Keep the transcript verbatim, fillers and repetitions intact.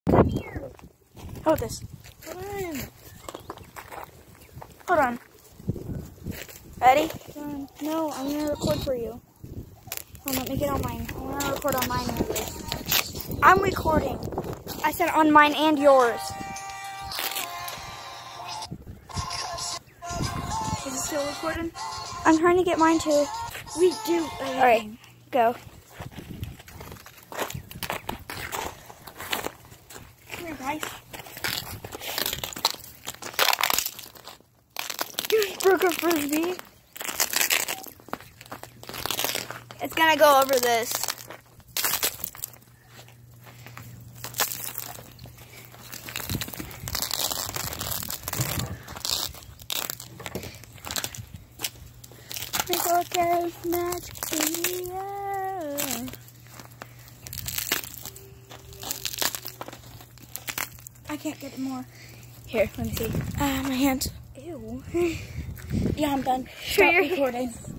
Come here. Hold this. Hold on. Hold on. Ready? Hold on. No, I'm gonna record for you. Hold on, let me get on mine. I'm gonna record on mine and yours. I'm recording. I said on mine and yours. Is it still recording? I'm trying to get mine too. We do. All right, go. Come here, guys. You just broke a frisbee. It's gonna go over this. We go to Magic Video. I can't get more. Here, let me see. Ah, uh, my hands. Ew. Yeah, I'm done. Sure, Stop you're recording.